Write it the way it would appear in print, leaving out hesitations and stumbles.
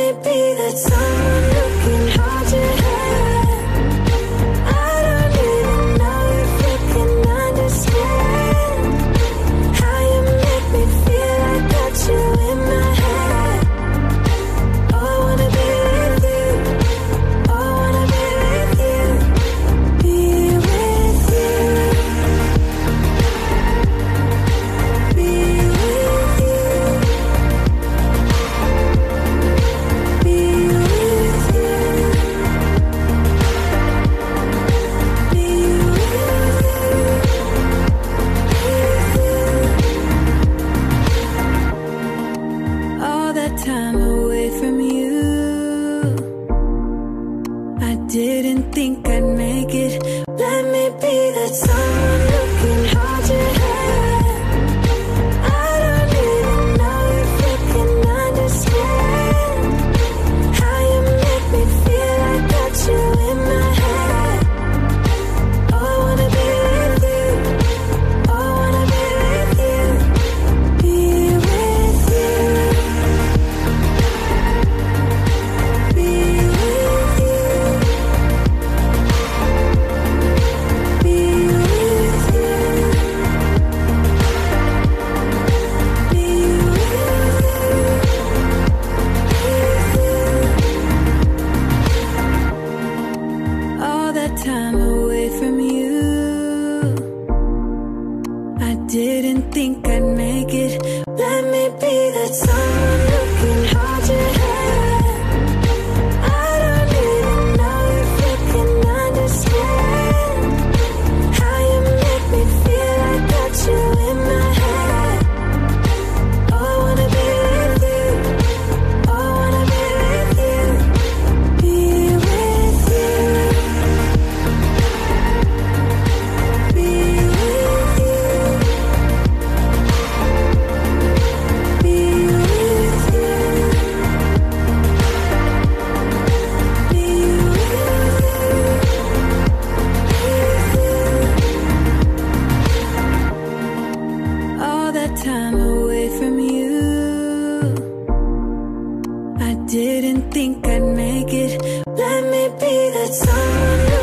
me be that someone who can hold your hand. I don't even know if you can understand how you make me feel. I got you in my head. Oh, I wanna be with you. Oh, I wanna be with you. Be with you. Be with you. Be with you. Be with you. All that time away from you, I didn't think I'd make it. Let me be that someone who can hold your hand. I don't even know if you can understand how you make me feel. I got you in my head. Oh, I wanna be with you. Oh, I wanna be with you. Be with you. Be with you. Be with you. Be with you. All that time away from you, I didn't think I'd make it. Let me be that someone who can hold your hand. I don't even know if you can understand how you make me feel. I got you in my head. Oh, I wanna be with you. Oh, I wanna be with you. Be with you. Be with you. Be with you. Be with you. All that time away from you, I didn't think I'd make it. Let me be that someone